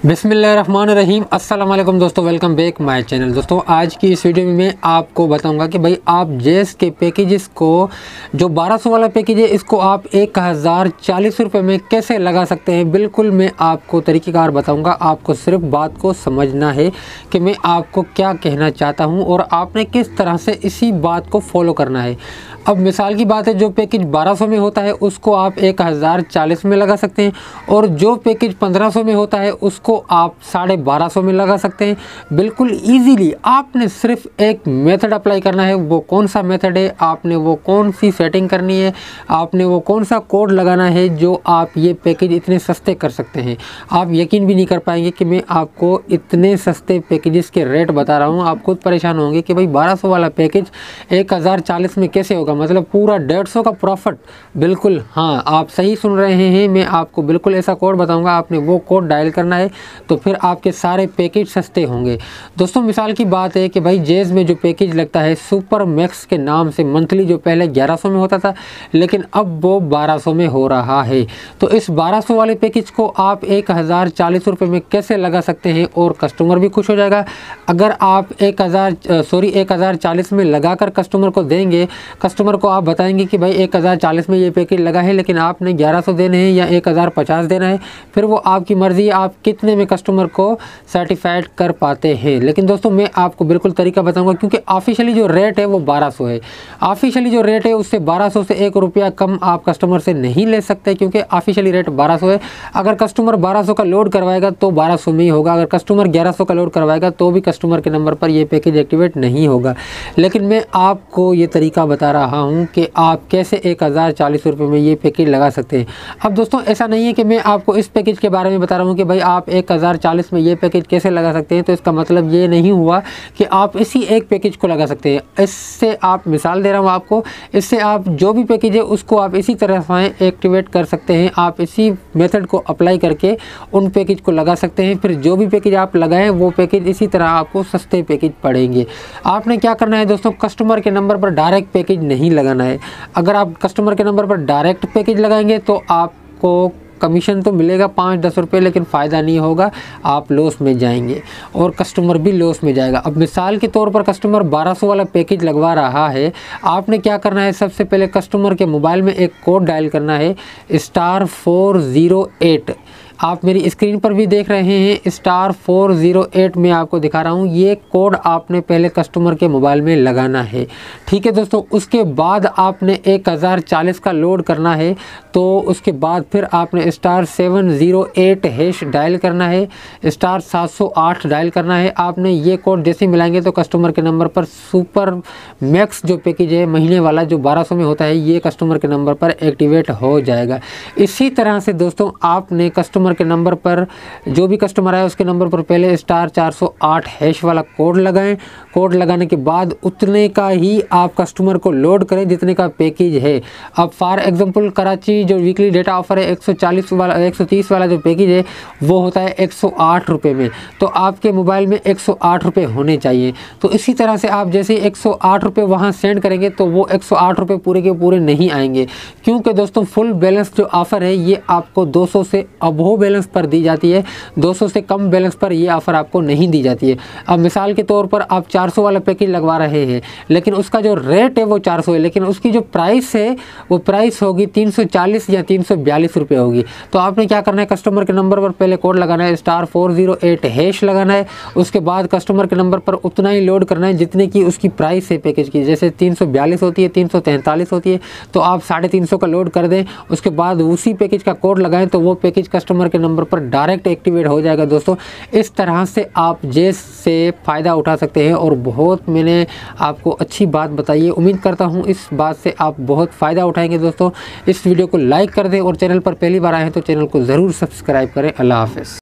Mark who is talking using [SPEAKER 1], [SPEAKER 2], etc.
[SPEAKER 1] बिस्मिल्लाहिर्रहमानिर्रहीम। अस्सलाम वालेकुम दोस्तों, वेलकम बैक माय चैनल। दोस्तों आज की इस वीडियो में मैं आपको बताऊंगा कि भाई आप जेस के पैकेजेस को जो 1200 वाला पैकेज है इसको आप 1040 रुपये में कैसे लगा सकते हैं। बिल्कुल मैं आपको तरीक़ेकार बताऊंगा। आपको सिर्फ बात को समझना है कि मैं आपको क्या कहना चाहता हूँ और आपने किस तरह से इसी बात को फॉलो करना है। अब मिसाल की बात है, जो पैकेज 1200 में होता है उसको आप 1040 में लगा सकते हैं और जो पैकेज 1500 में होता है उसको आप 1250 में लगा सकते हैं। बिल्कुल इजीली आपने सिर्फ एक मेथड अप्लाई करना है। वो कौन सा मेथड है, आपने वो कौन सी सेटिंग करनी है, आपने वो कौन सा कोड लगाना है जो आप ये पैकेज इतने सस्ते कर सकते हैं। आप यकीन भी नहीं कर पाएंगे कि मैं आपको इतने सस्ते पैकेजेस के रेट बता रहा हूँ। आप खुद परेशान होंगे कि भाई 1200 वाला पैकेज 1040 में कैसे होगा, मतलब पूरा 150 का प्रॉफिट। बिल्कुल हाँ, आप सही सुन रहे हैं। मैं आपको बिल्कुल ऐसा कोड बताऊंगा, आपने वो कोड डायल करना है तो फिर आपके सारे पैकेज सस्ते होंगे। दोस्तों मिसाल की बात है कि भाई जेज में जो पैकेज लगता है सुपर मैक्स के नाम से, मंथली जो पहले 1100 में होता था लेकिन अब वो 1200 में हो रहा है। तो इस 1200 वाले पैकेज को आप 1040 रुपये में कैसे लगा सकते हैं और कस्टमर भी खुश हो जाएगा। अगर आप 1040 में लगा कर कस्टमर को देंगे, कस्टमर को आप बताएंगे कि भाई 1040 में ये पैकेज लगा है लेकिन आपने 1100 देने हैं या 1050 देना है, फिर वो आपकी मर्ज़ी, आप कितने में कस्टमर को सर्टिफाइड कर पाते हैं। लेकिन दोस्तों मैं आपको बिल्कुल तरीका बताऊंगा, क्योंकि ऑफिशियली जो रेट है वो 1200 है। ऑफिशियली जो रेट है उससे 1200 से 1 रुपया कम आप कस्टमर से नहीं ले सकते, क्योंकि ऑफिशियली रेट 1200 है। अगर कस्टमर 1200 का लोड करवाएगा तो 1200 में ही होगा। अगर कस्टमर 1100 का लोड करवाएगा तो भी कस्टमर के नंबर पर ये पैकेज एक्टिवेट नहीं होगा। लेकिन मैं आपको ये तरीका बता रहा हूँ कि आप कैसे 1040 रुपये में ये पैकेज लगा सकते हैं। अब दोस्तों ऐसा नहीं है कि मैं आपको इस पैकेज के बारे में बता रहा हूँ कि भाई आप 1040 में ये पैकेज कैसे लगा सकते हैं, तो इसका मतलब ये नहीं हुआ कि आप इसी एक पैकेज को लगा सकते हैं। इससे आप मिसाल दे रहा हूँ आपको, इससे आप जो भी पैकेज है उसको आप इसी तरह से एक्टिवेट कर सकते हैं। आप इसी मेथड को अप्लाई करके उन पैकेज को लगा सकते हैं। फिर जो भी पैकेज आप लगाएं वो पैकेज इसी तरह आपको सस्ते पैकेज पड़ेंगे। आपने क्या करना है दोस्तों, कस्टमर के नंबर पर डायरेक्ट पैकेज नहीं लगाना है। अगर आप कस्टमर के नंबर पर डायरेक्ट पैकेज लगाएंगे तो आपको कमीशन तो मिलेगा 5-10 रुपये, लेकिन फ़ायदा नहीं होगा, आप लॉस में जाएंगे और कस्टमर भी लॉस में जाएगा। अब मिसाल के तौर पर कस्टमर 1200 वाला पैकेज लगवा रहा है, आपने क्या करना है, सबसे पहले कस्टमर के मोबाइल में एक कोड डायल करना है *408। आप मेरी स्क्रीन पर भी देख रहे हैं *408 में आपको दिखा रहा हूँ। ये कोड आपने पहले कस्टमर के मोबाइल में लगाना है, ठीक है दोस्तों। उसके बाद आपने 1040 का लोड करना है, तो उसके बाद फिर आपने *708# डायल करना है, *708 डायल करना है। आपने ये कोड जैसे मिलाएंगे तो कस्टमर के नंबर पर सुपर मैक्स जो पैकेज है महीने वाला जो 1200 में होता है, ये कस्टमर के नंबर पर एक्टिवेट हो जाएगा। इसी तरह से दोस्तों आपने कस्टमर के नंबर पर, जो भी कस्टमर आया उसके नंबर पर पहले *408# वाला कोड लगाएं। कोड लगाने के बाद उतने का ही आप कस्टमर को लोड करें जितने का पैकेज है। अब फॉर एग्जांपल कराची जो वीकली डेटा ऑफर है 130 वाला जो पैकेज है वो होता है 108 रुपये में, तो आपके मोबाइल में 108 रुपये होने चाहिए। तो इसी तरह से आप जैसे 108 रुपये वहाँ सेंड करेंगे तो वो 108 रुपये पूरे के पूरे नहीं आएंगे, क्योंकि दोस्तों फुल बैलेंस जो ऑफ़र है ये आपको 200 से अबव बैलेंस पर दी जाती है, 200 से कम बैलेंस पर ये ऑफ़र आपको नहीं दी जाती है। अब मिसाल के तौर पर आप 400 वाला पैकेज लगवा रहे हैं, लेकिन उसका जो रेट है वो 400 है, लेकिन उसकी जो प्राइस है वो प्राइस होगी 340 या 342 रुपये होगी। तो आपने क्या करना है, कस्टमर के नंबर पर पहले कोड लगाना है *408# लगाना है। उसके बाद कस्टमर के नंबर पर उतना ही लोड करना है जितने की उसकी प्राइस है पैकेज की। जैसे 342 होती है, 343 होती है, तो आप 350 का लोड कर दें। उसके बाद उसी पैकेज का कोड लगाएं तो वो पैकेज कस्टमर के नंबर पर डायरेक्ट एक्टिवेट हो जाएगा। दोस्तों इस तरह से आप जेस से फ़ायदा उठा सकते हैं और बहुत मैंने आपको अच्छी बात बताई है। उम्मीद करता हूँ इस बात से आप बहुत फ़ायदा उठाएंगे। दोस्तों इस वीडियो को लाइक कर दें और चैनल पर पहली बार आए हैं तो चैनल को ज़रूर सब्सक्राइब करें। अल्लाह हाफ़िज़।